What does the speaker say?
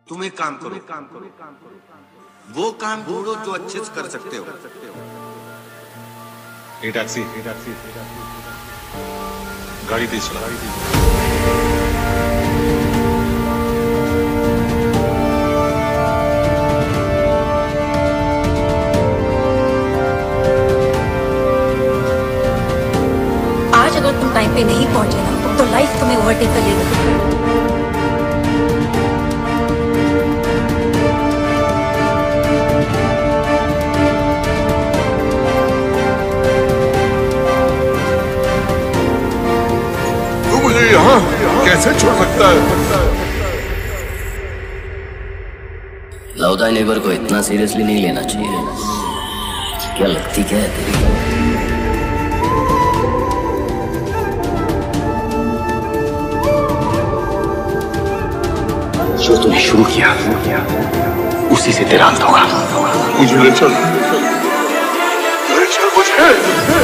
तुम एक काम करो, वो काम ढूंढो जो अच्छे से कर सकते हो। टैक्सी गाड़ी तेज चला। आज अगर तुम टाइम पे नहीं पहुंचे ना तो लाइफ तुम्हें ओवरटेक कर लेगी। मुझे यहाँ कैसे छोड़ सकता है? लव दाई नेबर को इतना सीरियसली नहीं लेना चाहिए। क्या लगती क्या है तेरी? जो तूने शुरू किया उसी से तेरा अंत होगा। मुझे ले चल मुझे